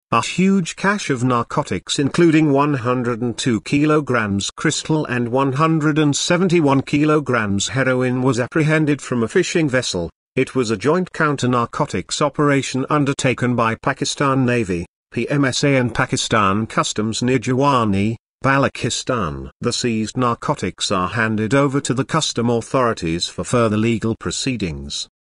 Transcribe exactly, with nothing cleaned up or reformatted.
A huge cache of narcotics including one hundred two kilograms crystal and one hundred seventy-one kilograms heroin was apprehended from a fishing vessel. It was a joint counter-narcotics operation undertaken by Pakistan Navy, P M S A and Pakistan Customs near Jiwani, Balochistan. The seized narcotics are handed over to the custom authorities for further legal proceedings.